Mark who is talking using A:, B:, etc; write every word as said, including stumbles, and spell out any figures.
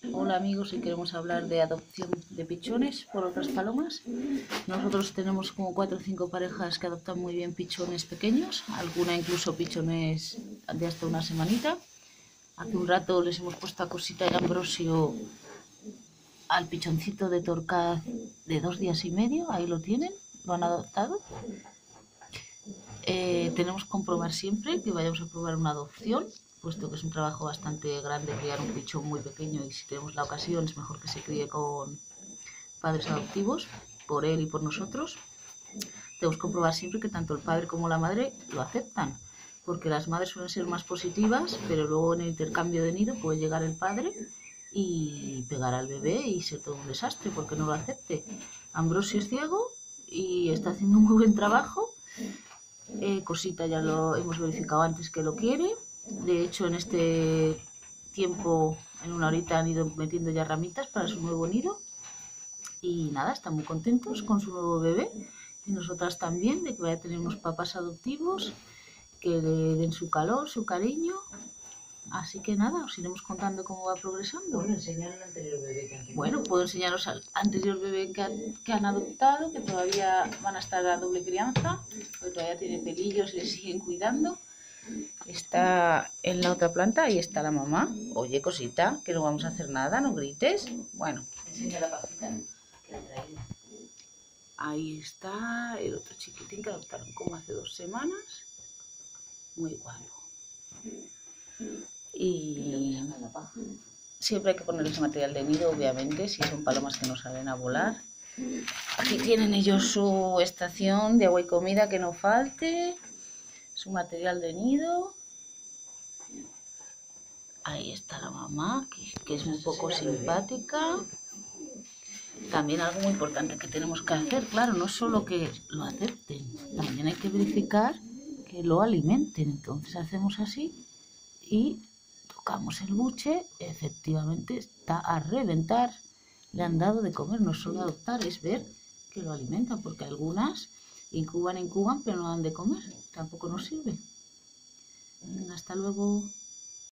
A: Hola amigos, hoy queremos hablar de adopción de pichones por otras palomas. Nosotros tenemos como cuatro o cinco parejas que adoptan muy bien pichones pequeños, alguna incluso pichones de hasta una semanita. Hace un rato les hemos puesto a Cosita y Ambrosio al pichoncito de Torcaz de dos días y medio, ahí lo tienen, lo han adoptado. Eh, tenemos que comprobar siempre que vayamos a probar una adopción, puesto que es un trabajo bastante grande criar un pichón muy pequeño, y si tenemos la ocasión es mejor que se críe con padres adoptivos, por él y por nosotros. Tenemos que comprobar siempre que tanto el padre como la madre lo aceptan, porque las madres suelen ser más positivas, pero luego en el intercambio de nido puede llegar el padre y pegar al bebé y ser todo un desastre porque no lo acepte. Ambrosio es ciego y está haciendo un muy buen trabajo. Eh, Cosita ya lo hemos verificado antes que lo quiere. De hecho, en este tiempo, en una horita, han ido metiendo ya ramitas para su nuevo nido. Y nada, están muy contentos con su nuevo bebé. Y nosotras también, de que vaya a tener unos papás adoptivos que le den su calor, su cariño. Así que nada, os iremos contando cómo va progresando.
B: Bueno, enseñar al anterior bebé que han tenido.
A: Bueno, puedo enseñaros al anterior bebé que han, que han adoptado, que todavía van a estar a doble crianza, porque todavía tiene pelillos y le siguen cuidando. Está en la otra planta, ahí está la mamá. Oye, Cosita, que no vamos a hacer nada, no grites. Bueno.
B: Enseña la pajita que ha traído.
A: Ahí está el otro chiquitín que adoptaron como hace dos semanas. Muy guapo. Y siempre hay que ponerles material de nido, obviamente, si son palomas que no salen a volar. Aquí tienen ellos su estación de agua y comida, que no falte, su material de nido. Ahí está la mamá, que, que es un poco simpática. También algo muy importante que tenemos que hacer, claro, no solo que lo acepten, también hay que verificar que lo alimenten. Entonces hacemos así y tocamos el buche, efectivamente está a reventar, le han dado de comer. No es solo adoptar, es ver que lo alimentan, porque algunas incuban, incuban, pero no dan de comer, tampoco nos sirve. Venga, hasta luego.